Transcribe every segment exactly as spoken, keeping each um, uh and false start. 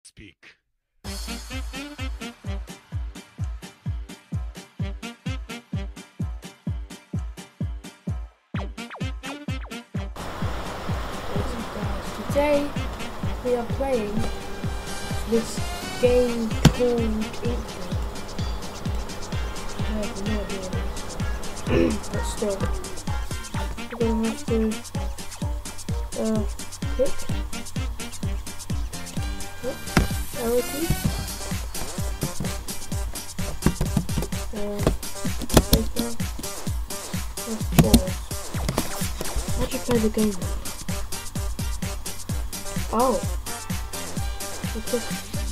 speak. Today we are playing this game called Inkling. I have no idea what it is, but still, we're gonna have to uh, click, click, arrow key, and space bar, and pause. How'd you play the game now? Oh, you click.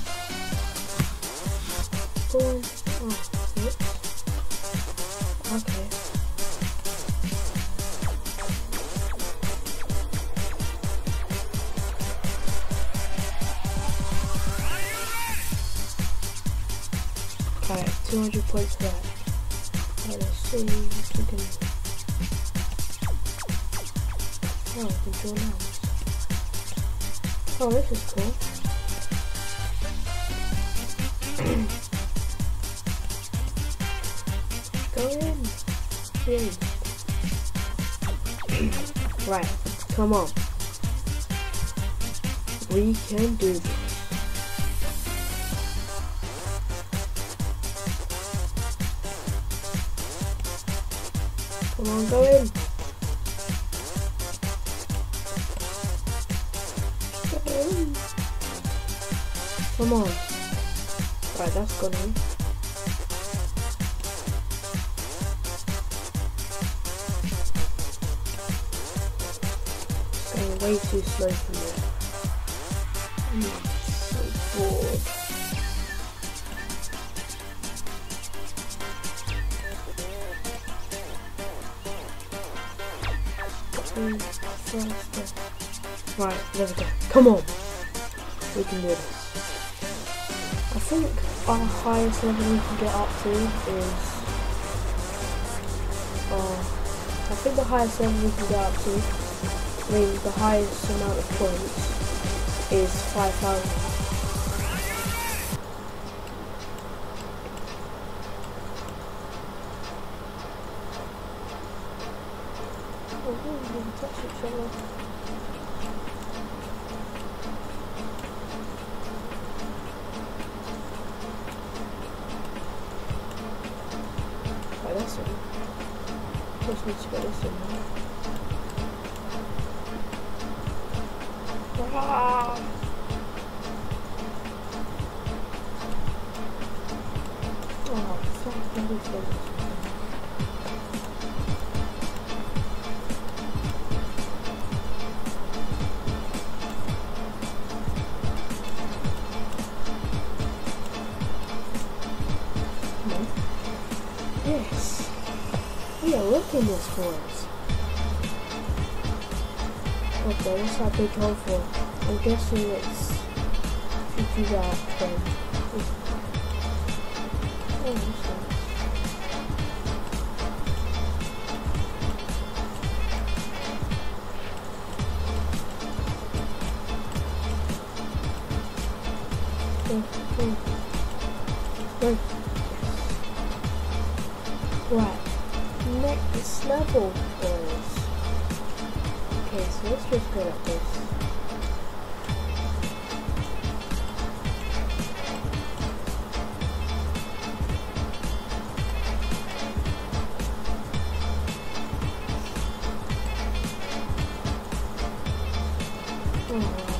Go on. Oh, whoops. Okay. Alright, two hundred points for that. Alright, let's see what we can do. Oh, we can draw now. Oh, this is cool. Go in. Please. Right, come on. We can do this. Come on, go in. Come on. Right, that's gone in. It's going way too slow for me. I'm so bored. Mm, faster. Right, there we go. Come on. We can do this. I think our highest level we can get up to is, uh, I think the highest level we can get up to, I mean the highest amount of points is five thousand. Oh, we didn't touch each other. This one. Just need to get this in there. Ah! Oh, fuck, this is Yes, we are looking this for us. Okay, what's that big hole for? I'm guessing it's to do that thing. Oh, this one. Oh, oh. Wait. Right, next level is... Okay, so let's just go like this. Oh wow.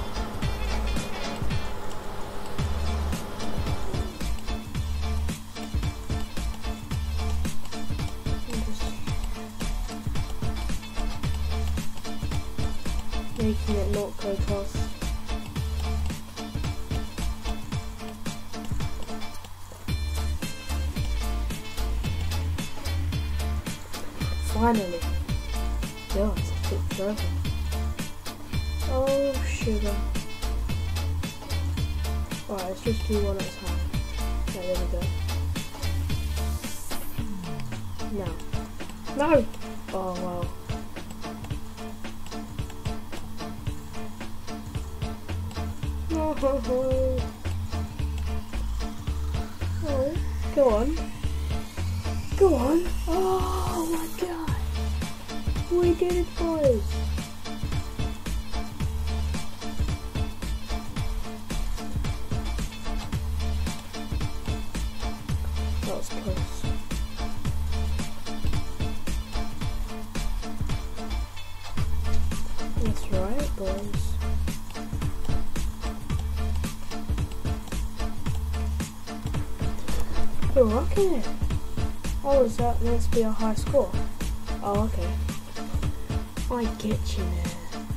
Making it not go across. Finally. God, it took forever. Oh, sugar. Alright, let's just do one at a time. Okay, there we go. No. No! Oh, wow. No. Oh, go on. Go on. Oh my god. We did it, boys. That was close. That's right, boys. We're rocking it. Oh, is that meant to be a high score? Oh, okay. I get you there.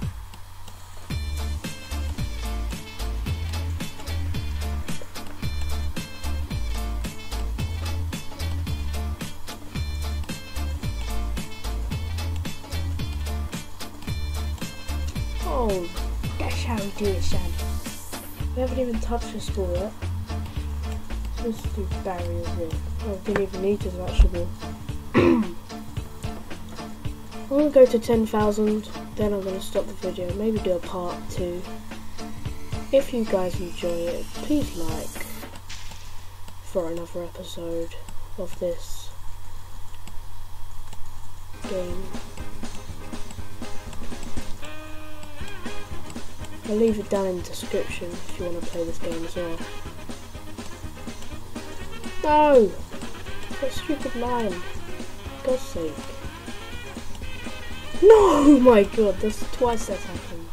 Oh, that's how we do it, Sam. We haven't even touched the score yet. Let's do barriers here. Oh, we didn't even need to actually. I'm gonna go to ten thousand, then I'm gonna stop the video, maybe do a part two. If you guys enjoy it, please like for another episode of this game. I'll leave it down in the description if you want to play this game as well. No! That stupid lion. For God's sake. No! Oh my god, that's twice that's happened.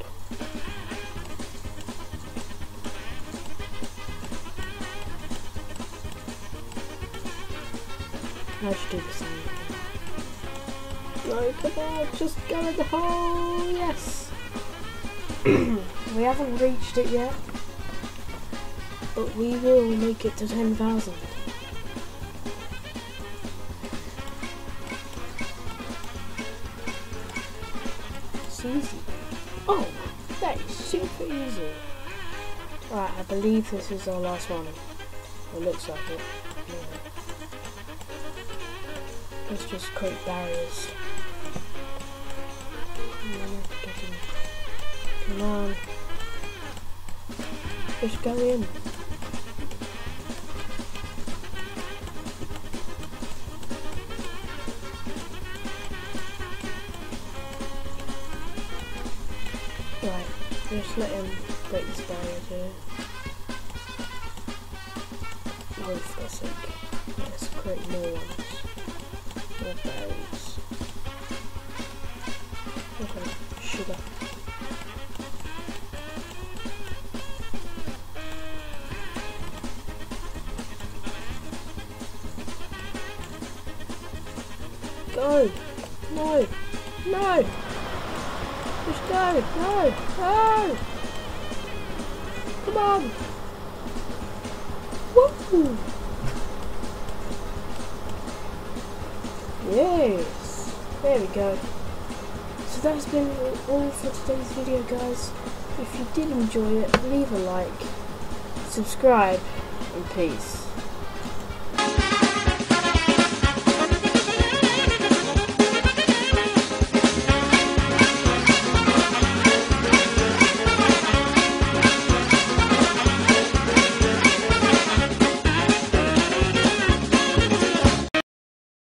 I should do the same. No, come on, just go in the hole! Yes! We haven't reached it yet, but we will make it to ten thousand. It's easy. Oh, that is super easy. Right, I believe this is our last one. It looks like it. Yeah. Let's just create barriers. Come on. Just go in. Right, just let him break this barrier here. Oh, for God's sake. Let's create more ones. More barriers. Okay, sugar. Go! No! No! Just go! No! No! Come on! Woo! Yes! There we go. So that's been all for today's video, guys. If you did enjoy it, leave a like, subscribe, and peace.